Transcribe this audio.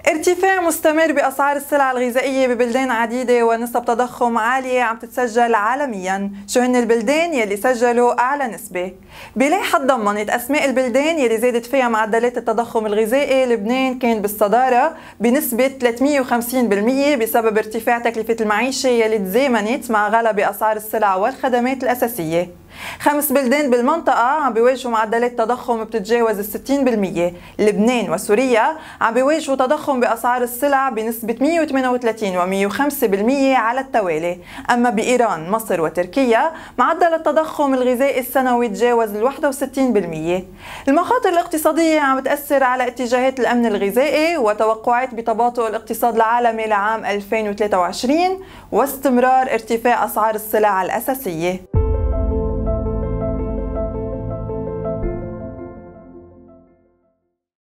ارتفاع مستمر بأسعار السلع الغذائية ببلدان عديدة ونسب تضخم عالية عم تتسجل عالميا. شو هن البلدان يلي سجلوا أعلى نسبة؟ بلائحة ضمنت أسماء البلدان يلي زادت فيها معدلات التضخم الغذائي. لبنان كان بالصدارة بنسبة 350% بسبب ارتفاع تكلفة المعيشة يلي تزامنت مع غلا بأسعار السلع والخدمات الأساسية. 5 بلدان بالمنطقة عم بيواجهوا معدلات تضخم بتتجاوز 60%. لبنان وسوريا عم بيواجهوا تضخم بأسعار السلع بنسبة 138 و105% على التوالي. أما بإيران، مصر وتركيا معدل التضخم الغذائي السنوي تجاوز 61%. المخاطر الاقتصادية عم تأثر على اتجاهات الأمن الغذائي وتوقعات بتباطؤ الاقتصاد العالمي لعام 2023 واستمرار ارتفاع أسعار السلع الأساسية.